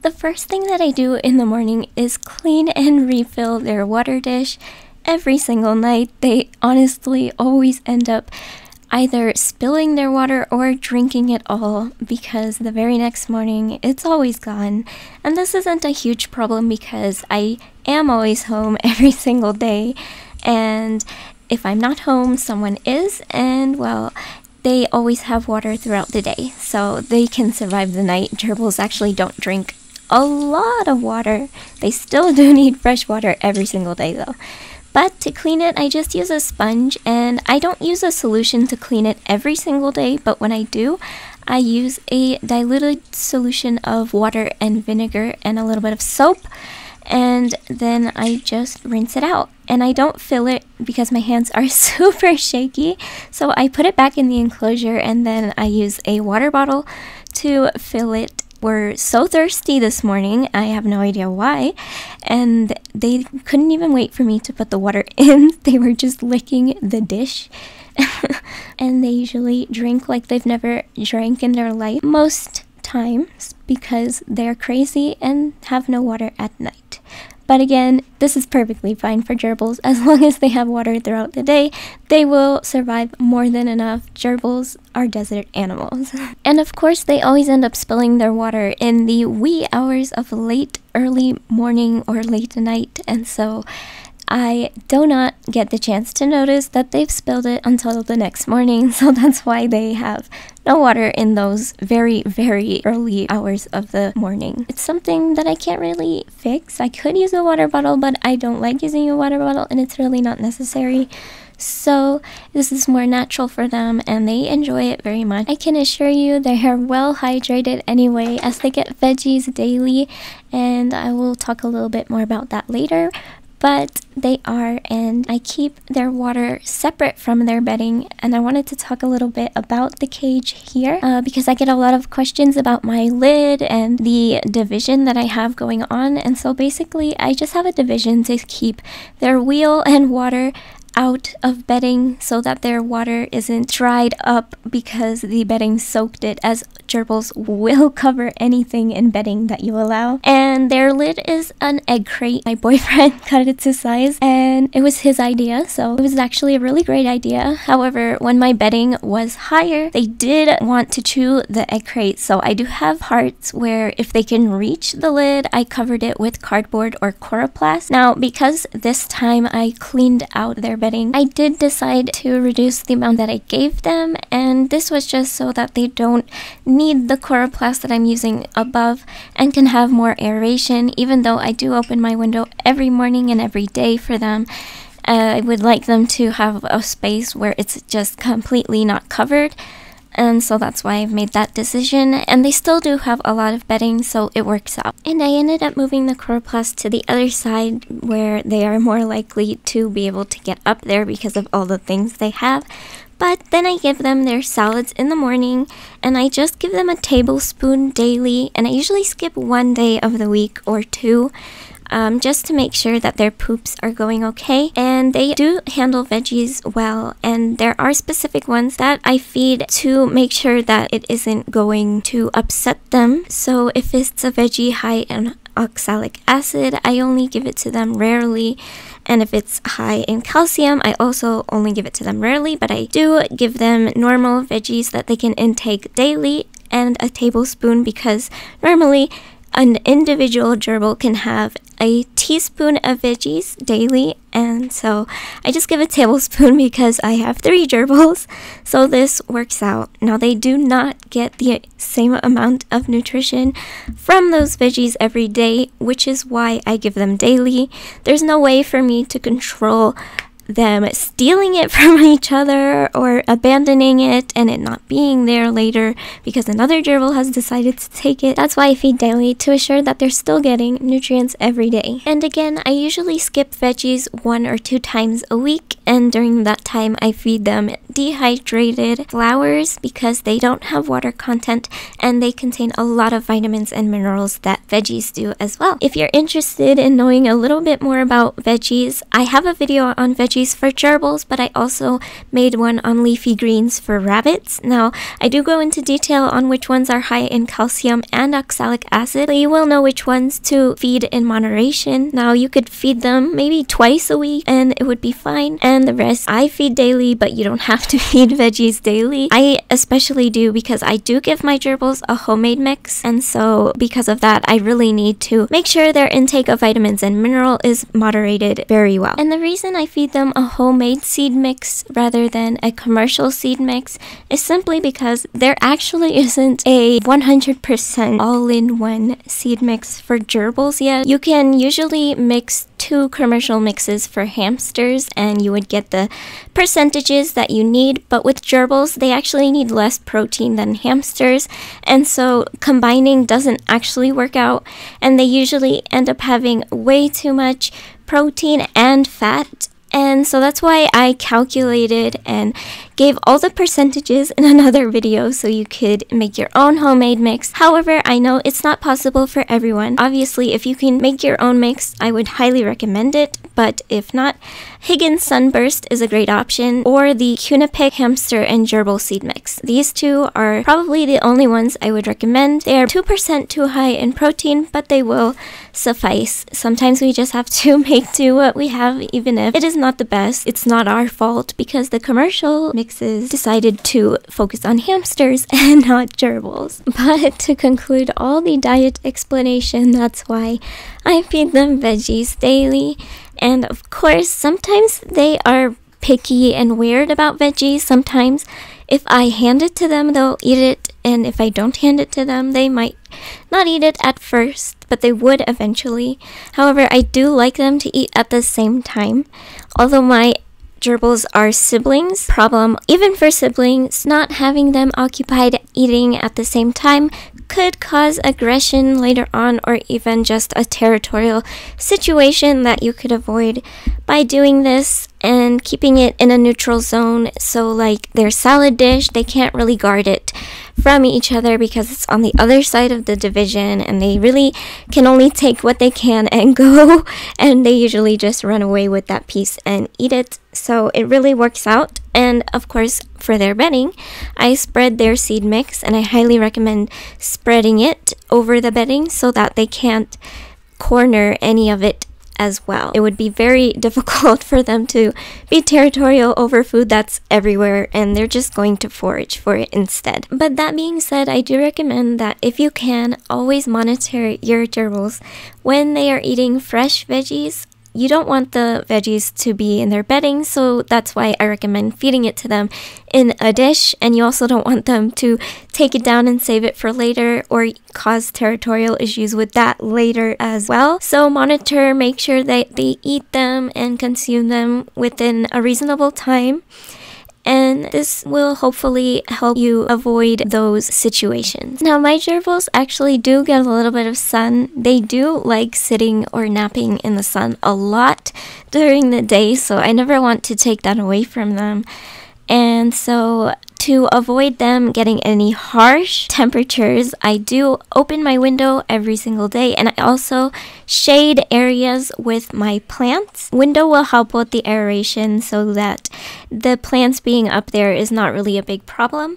The first thing that I do in the morning is clean and refill their water dish every single night. They honestly always end up either spilling their water or drinking it all, because the very next morning it's always gone. And this isn't a huge problem because I am always home every single day, and if I'm not home, someone is, and well, they always have water throughout the day, so they can survive the night. Gerbils actually don't drink a lot of water. They still do need fresh water every single day though. But to clean it, I just use a sponge, and I don't use a solution to clean it every single day, but when I do, I use a diluted solution of water and vinegar and a little bit of soap, and then I just rinse it out. And I don't fill it because my hands are super shaky, so I put it back in the enclosure, and then I use a water bottle to fill it. We're so thirsty this morning, I have no idea why, and they couldn't even wait for me to put the water in. They were just licking the dish. And they usually drink like they've never drank in their life most times because they're crazy and have no water at night. But again, this is perfectly fine for gerbils. As long as they have water throughout the day, they will survive more than enough. Gerbils are desert animals. And of course, they always end up spilling their water in the wee hours of early morning or late night. And so I do not get the chance to notice that they've spilled it until the next morning, so that's why they have no water in those very, very early hours of the morning. It's something that I can't really fix. I could use a water bottle, but I don't like using a water bottle, and it's really not necessary. So this is more natural for them, and they enjoy it very much. I can assure you they are well hydrated anyway, as they get veggies daily, and I will talk a little bit more about that later. But they are, and I keep their water separate from their bedding. And I wanted to talk a little bit about the cage here because I get a lot of questions about my lid and the division that I have going on. And so basically I just have a division to keep their wheel and water out of bedding so that their water isn't dried up because the bedding soaked it, as gerbils will cover anything in bedding that you allow. And their lid is an egg crate. My boyfriend cut it to size, and it was his idea, so it was actually a really great idea. However, when my bedding was higher, they did want to chew the egg crate, so I do have parts where if they can reach the lid, I covered it with cardboard or Coroplast. Now, because this time I cleaned out their bedding, I did decide to reduce the amount that I gave them, and this was just so that they don't need the Coroplast that I'm using above and can have more aeration. Even though I do open my window every morning and every day for them, I would like them to have a space where it's just completely not covered. And so that's why I've made that decision, and they still do have a lot of bedding, so it works out. And I ended up moving the Coroplast to the other side where they are more likely to be able to get up there because of all the things they have. But then I give them their salads in the morning, and I just give them a tablespoon daily, and I usually skip one day of the week or two. Just to make sure that their poops are going okay. And they do handle veggies well, and there are specific ones that I feed to make sure that it isn't going to upset them. So if it's a veggie high in oxalic acid, I only give it to them rarely. And if it's high in calcium, I also only give it to them rarely, but I do give them normal veggies that they can intake daily, and a tablespoon, because normally an individual gerbil can have a teaspoon of veggies daily, and so I just give a tablespoon because I have 3 gerbils, so this works out. Now, they do not get the same amount of nutrition from those veggies every day, which is why I give them daily. There's no way for me to control them stealing it from each other or abandoning it and it not being there later because another gerbil has decided to take it. That's why I feed daily, to assure that they're still getting nutrients every day. And again, I usually skip veggies 1 or 2 times a week, and during that time I feed them dehydrated flowers because they don't have water content and they contain a lot of vitamins and minerals that veggies do as well. If you're interested in knowing a little bit more about veggies, I have a video on veggies veggies for gerbils, but I also made one on leafy greens for rabbits. Now, I do go into detail on which ones are high in calcium and oxalic acid, so you will know which ones to feed in moderation. Now, you could feed them maybe twice a week and it would be fine, and the rest I feed daily, but you don't have to feed veggies daily. I especially do because I do give my gerbils a homemade mix, and so because of that, I really need to make sure their intake of vitamins and mineral is moderated very well. And the reason I feed them a homemade seed mix rather than a commercial seed mix is simply because there actually isn't a 100% all-in-one seed mix for gerbils yet. You can usually mix 2 commercial mixes for hamsters and you would get the percentages that you need, but with gerbils they actually need less protein than hamsters, and so combining doesn't actually work out, and they usually end up having way too much protein and fat. And so that's why I calculated and gave all the percentages in another video so you could make your own homemade mix. However, I know it's not possible for everyone. Obviously, if you can make your own mix, I would highly recommend it. But if not, Higgins Sunburst is a great option, or the Cunipig hamster and gerbil seed mix. These two are probably the only ones I would recommend. They are 2% too high in protein, but they will suffice. Sometimes we just have to make do what we have, even if it is not the best. It's not our fault because the commercial mixes decided to focus on hamsters and not gerbils. But to conclude all the diet explanation, that's why I feed them veggies daily. And of course, sometimes they are picky and weird about veggies. Sometimes if I hand it to them, they'll eat it, and if I don't hand it to them, they might not eat it at first, but they would eventually. However, I do like them to eat at the same time. Although my gerbils are siblings, problem even for siblings, not having them occupied eating at the same time could cause aggression later on, or even just a territorial situation that you could avoid by doing this and keeping it in a neutral zone. So like their salad dish, they can't really guard it from each other because it's on the other side of the division, and they really can only take what they can and go, and they usually just run away with that piece and eat it. So it really works out. And of course, for their bedding, I spread their seed mix, and I highly recommend spreading it over the bedding so that they can't corner any of it as well. It would be very difficult for them to be territorial over food that's everywhere, and they're just going to forage for it instead. But that being said, I do recommend that if you can, always monitor your gerbils when they are eating fresh veggies. You don't want the veggies to be in their bedding, so that's why I recommend feeding it to them in a dish, and you also don't want them to take it down and save it for later or cause territorial issues with that later as well. So monitor, make sure that they eat them and consume them within a reasonable time, and this will hopefully help you avoid those situations. Now, my gerbils actually do get a little bit of sun. They do like sitting or napping in the sun a lot during the day, so I never want to take that away from them. And so to avoid them getting any harsh temperatures, I do open my window every single day, and I also shade areas with my plants. Window will help with the aeration so that the plants being up there is not really a big problem.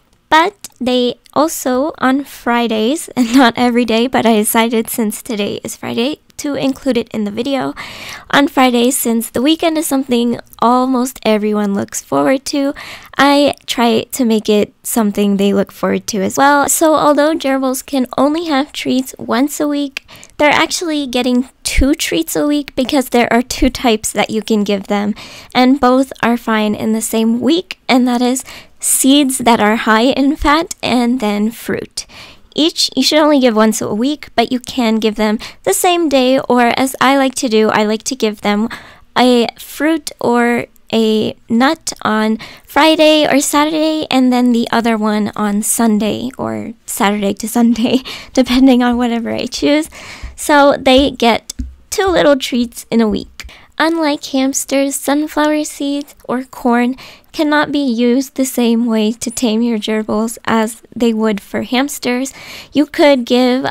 But they also, on Fridays, and not every day, but I decided since today is Friday to include it in the video. On Fridays, since the weekend is something almost everyone looks forward to, I try to make it something they look forward to as well. So although gerbils can only have treats once a week, they're actually getting 2 treats a week because there are 2 types that you can give them, and both are fine in the same week, and that is seeds that are high in fat and then fruit. Each you should only give once a week, but you can give them the same day, or as I like to do, I like to give them a fruit or a nut on Friday or Saturday, and then the other one on Sunday or Saturday to Sunday, depending on whatever I choose. So they get 2 little treats in a week. Unlike hamsters, sunflower seeds or corn cannot be used the same way to tame your gerbils as they would for hamsters. You could give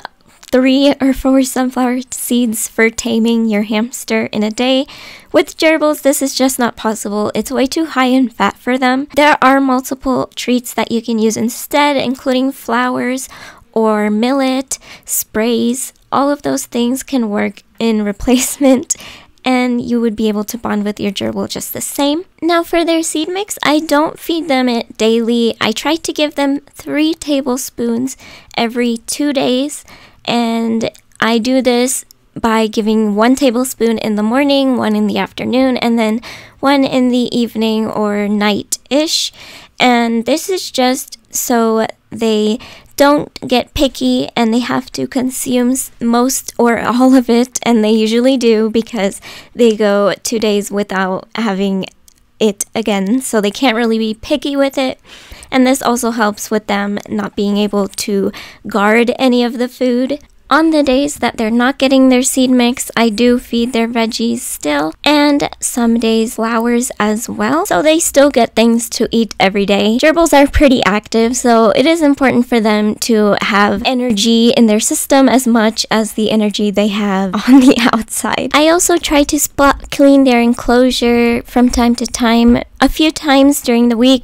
3 or 4 sunflower seeds for taming your hamster in a day. With gerbils, this is just not possible. It's way too high in fat for them. There are multiple treats that you can use instead, including flowers or millet, sprays. All of those things can work in replacement, and you would be able to bond with your gerbil just the same. Now for their seed mix, I don't feed them it daily. I try to give them 3 tablespoons every 2 days, and I do this by giving 1 tablespoon in the morning, 1 in the afternoon, and then 1 in the evening or night-ish. And this is just so they don't get picky and they have to consume most or all of it, and they usually do because they go 2 days without having it again, so they can't really be picky with it. And this also helps with them not being able to guard any of the food. On the days that they're not getting their seed mix, I do feed their veggies still, and some days flowers as well, so they still get things to eat every day. Gerbils are pretty active, so it is important for them to have energy in their system as much as the energy they have on the outside. I also try to spot clean their enclosure from time to time, a few times during the week,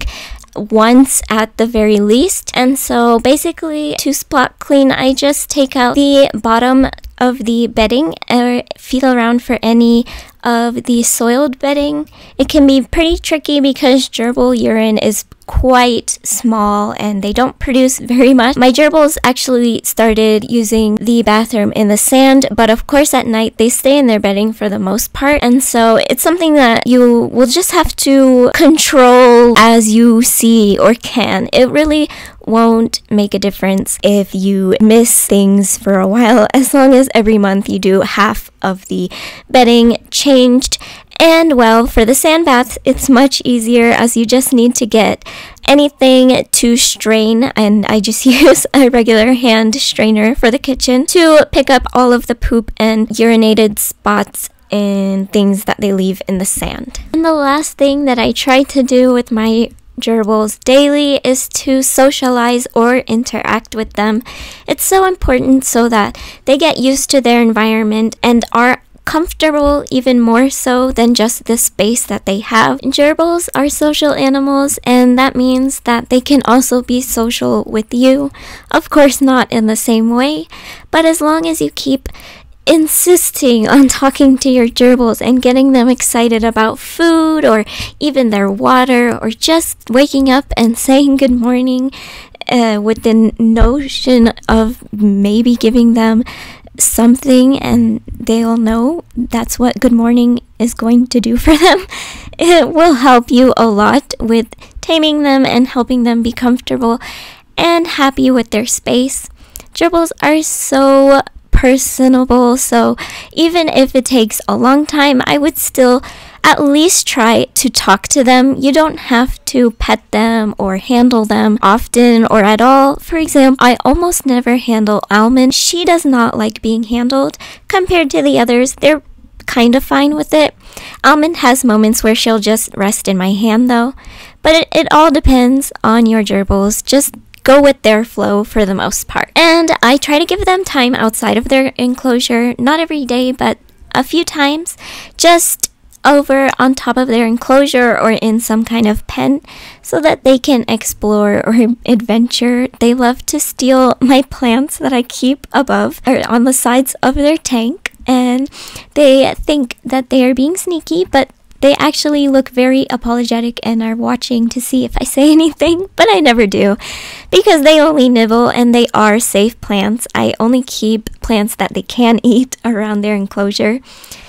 once at the very least. And so basically, to spot clean, I just take out the bottom of the bedding and feel around for any of the soiled bedding. It can be pretty tricky because gerbil urine is quite small and they don't produce very much. My gerbils actually started using the bathroom in the sand, but of course at night they stay in their bedding for the most part, and so it's something that you will just have to control as you see or can. It really won't make a difference if you miss things for a while, as long as every month you do half of the bedding changed. And well, for the sand baths, it's much easier, as you just need to get anything to strain, and I just use a regular hand strainer for the kitchen to pick up all of the poop and urinated spots and things that they leave in the sand. And the last thing that I try to do with my gerbils daily is to socialize or interact with them. It's so important so that they get used to their environment and are comfortable even more so than just the space that they have. Gerbils are social animals, and that means that they can also be social with you. Of course, not in the same way, but as long as you keep insisting on talking to your gerbils and getting them excited about food or even their water, or just waking up and saying good morning with the notion of maybe giving them something and they'll know that's what good morning is going to do for them, it will help you a lot with taming them and helping them be comfortable and happy with their space. Gerbils are so personable, so even if it takes a long time, I would still at least try to talk to them. You don't have to pet them or handle them often or at all. For example, I almost never handle Almond. She does not like being handled. Compared to the others, they're kind of fine with it. Almond has moments where she'll just rest in my hand though, but it all depends on your gerbils. Just go with their flow for the most part. And I try to give them time outside of their enclosure, not every day, but a few times, just over on top of their enclosure or in some kind of pen, so that they can explore or adventure. They love to steal my plants that I keep above or on the sides of their tank, and they think that they are being sneaky, but they actually look very apologetic and are watching to see if I say anything, but I never do because they only nibble and they are safe plants. I only keep plants that they can eat around their enclosure.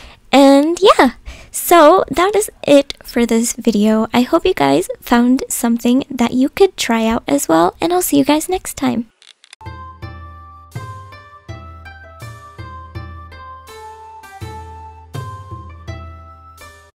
And yeah, so that is it for this video. I hope you guys found something that you could try out as well, and I'll see you guys next time.